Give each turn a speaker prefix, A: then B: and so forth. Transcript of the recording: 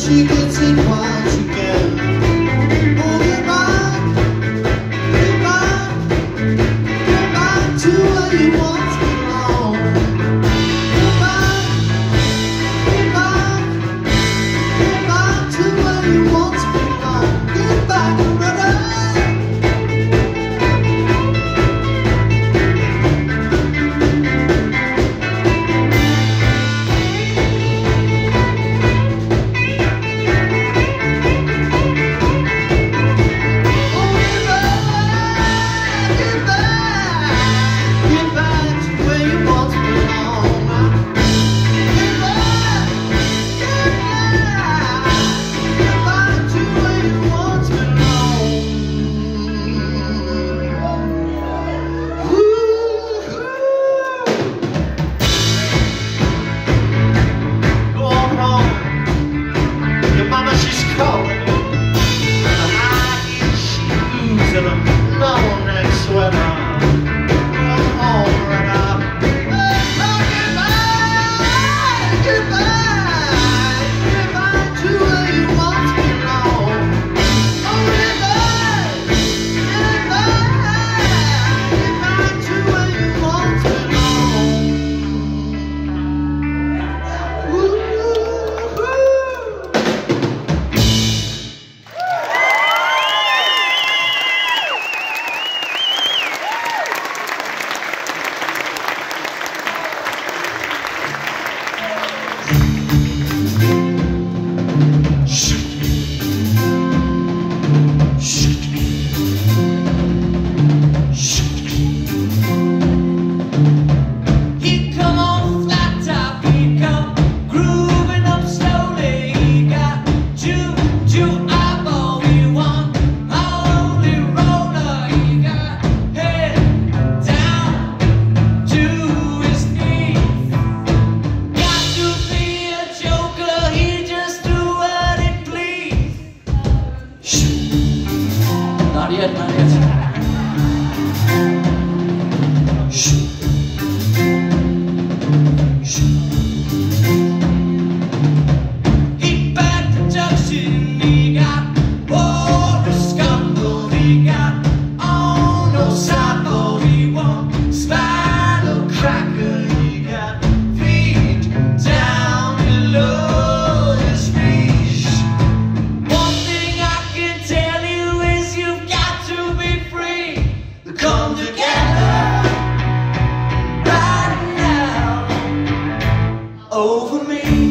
A: she gets it once again. Oh, goodbye, goodbye, goodbye to where you once belonged. Goodbye, goodbye, goodbye to where you once belonged. Goodbye, brother.
B: Not yet, not yet. He bad production, he got all the scandal, he got oh no sample, he won't spinal cracker, he got feet down below his knees. One thing I can tell you is you've got to be free. Come together right now over me.